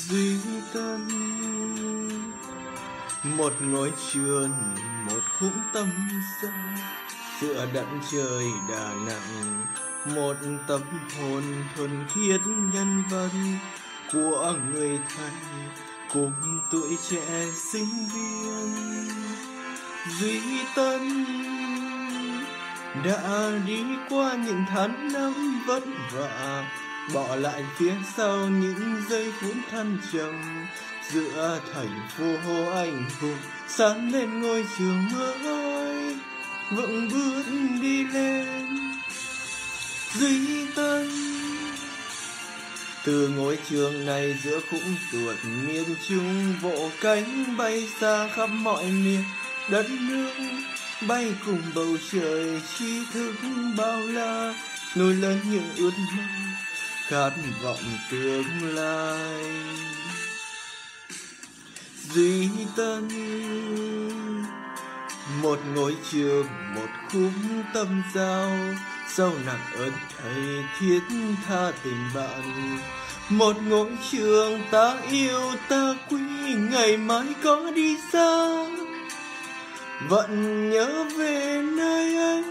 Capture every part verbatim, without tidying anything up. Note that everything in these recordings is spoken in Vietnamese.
duy tân. Một ngôi trường, một khúc tâm giao, giữa đất trời đà nặng. Một tâm hồn thuần khiết nhân văn của người thầy cùng tuổi trẻ sinh viên. Duy tân đã đi qua những tháng năm vất vả, bỏ lại phía sau những giây phút thăng trầm. Giữa thành phố anh hùng sáng lên ngôi trường mới, vững bước đi lên. Duy tân từ ngôi trường này giữa khung ruột miền Trung, vỗ cánh bay xa khắp mọi miền đất nước, bay cùng bầu trời tri thức bao la, nuôi lớn những ước mơ khát vọng tương lai. Duy tân một ngôi trường, một khúc tâm giao, sâu nặng ơn thầy thiết tha tình bạn. Một ngôi trường ta yêu ta quý, ngày mai có đi xa vẫn nhớ về nơi ấy.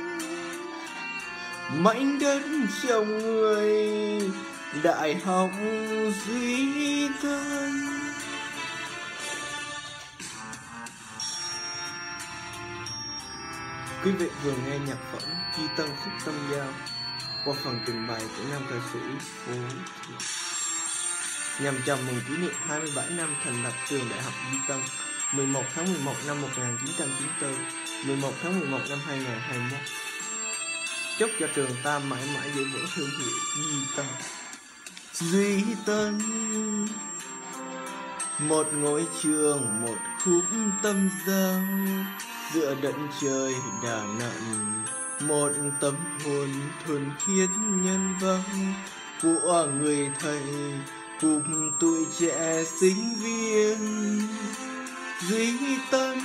Mảnh đất chồng người đại học duy tân. Quý vị vừa nghe nhạc phẩm Duy tân khúc tâm giao qua phần trình bày của nam ca sĩ Phố Thị, nhằm chào mừng kỷ niệm hai mươi bảy năm thành lập trường Đại học Duy Tân, mười một tháng mười một năm một nghìn chín trăm chín mươi tư, mười một tháng mười một năm hai nghìn không trăm hai mươi mốt. Chúc cho trường ta mãi mãi giữ vững thương hiệu Duy Tân. Duy tân một ngôi trường, một khúc tâm giao, giữa đất trời đà nặng. Một tâm hồn thuần khiết nhân văn của người thầy cùng tuổi trẻ sinh viên. Duy tân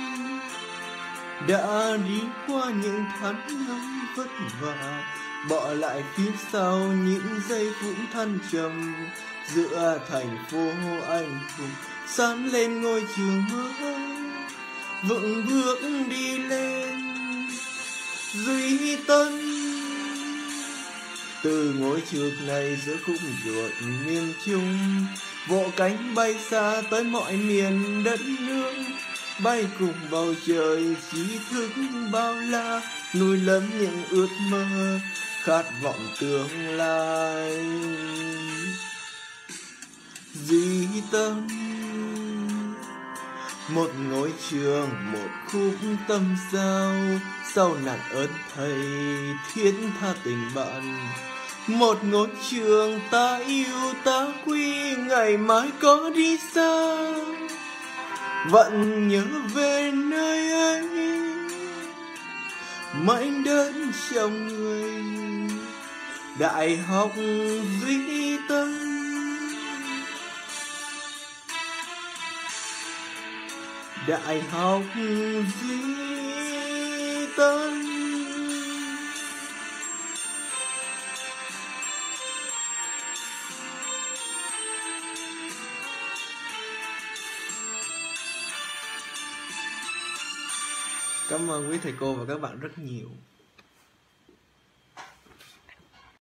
đã đi qua những tháng năm vất vả, bỏ lại phía sau những giây phút thăng trầm. Giữa thành phố anh hùng sáng lên ngôi trường mới, vững bước đi lên. Duy tân từ ngôi trường này giữa khung ruột miền Trung, vỗ cánh bay xa tới mọi miền đất nước, bay cùng bầu trời trí thức bao la, nuôi lớn những ước mơ khát vọng tương lai. Duy tân một ngôi trường, một khúc tâm giao, sâu nặng ơn thầy thiết tha tình bạn. Một ngôi trường ta yêu ta quý, ngày mai có đi xa vẫn nhớ về nơi ấy. Mảnh đất chồng người đại học Duy tân. Đại học Duy tân. Cảm ơn quý thầy cô và các bạn rất nhiều.